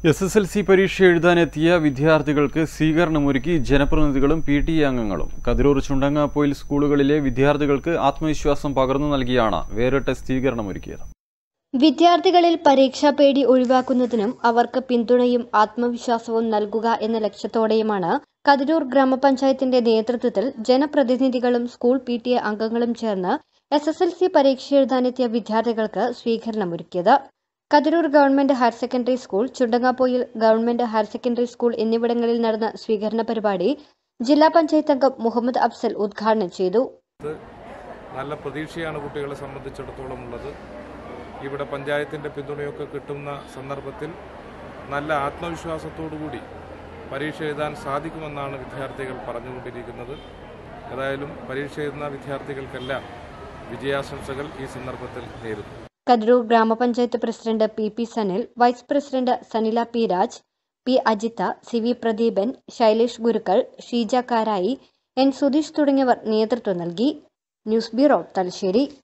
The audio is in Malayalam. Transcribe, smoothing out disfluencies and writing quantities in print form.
SSLC പരീക്ഷ എഴുതാനെത്തിയ വിദ്യാർത്ഥികൾക്ക് സ്വീകരണമൊരുക്കി ജനപ്രതിനിധികളും PTA അംഗങ്ങളും. കതിരൂർ ചുണ്ടങ്ങാപ്പൊയിൽ സ്കൂളുകളിലെ വിദ്യാർത്ഥികൾക്ക് ആത്മവിശ്വാസം പകർന്നു നൽകിയാണ് വേറിട്ട സ്വീകരണമൊരുക്കിയത്. വിദ്യാർത്ഥികളിൽ പരീക്ഷാ പേടി ഒഴിവാക്കുന്നതിനും അവർക്ക് പിന്തുണയും ആത്മവിശ്വാസവും നൽകുക എന്ന ലക്ഷ്യത്തോടെയുമാണ് കതിരൂർ ഗ്രാമപഞ്ചായത്തിന്റെ നേതൃത്വത്തിൽ ജനപ്രതിനിധികളും സ്കൂൾ PTA അംഗങ്ങളും ചേർന്ന് SSLC പരീക്ഷ എഴുതാനെത്തിയ വിദ്യാർത്ഥികൾക്ക് സ്വീകരണമൊരുക്കിയത്. Kathirur government higher secondary school, Chundangapoyil government higher secondary school എന്നിവിടങ്ങളിൽ നടന്ന സ്വീകരണ പരിപാടി ജില്ലാ പഞ്ചായത്ത് അംഗം മുഹമ്മദ് അഫ്സൽ ഉദ്ഘാടനം ചെയ്തു. നല്ല പ്രതീക്ഷയാണ് കുട്ടികളെ സംബന്ധിച്ചിടത്തോളം ഉള്ളത്. ഇവിടെ പഞ്ചായത്തിന്റെ പിന്തുണയൊക്കെ കിട്ടുന്ന സന്ദർഭത്തിൽ നല്ല ആത്മവിശ്വാസത്തോടുകൂടി പരീക്ഷ എഴുതാൻ സാധിക്കുമെന്നാണ് വിദ്യാർത്ഥികൾ പറഞ്ഞുകൊണ്ടിരിക്കുന്നത്. ഏതായാലും പരീക്ഷ എഴുതുന്ന വിദ്യാർത്ഥികൾക്കെല്ലാം വിജയാശംസകൾ ഈ സന്ദർഭത്തിൽ നേരുന്നു. കതിരൂർ ഗ്രാമപഞ്ചായത്ത് president PP Sanil, vice president Sanila P Raj, P Ajitha, CV Pradeepan, Shailesh Gurukkal, Sheeja Karayi, N Sudheesh തുടങ്ങിയവർ നേതൃത്വം നൽകി. News bureau, Thalassery.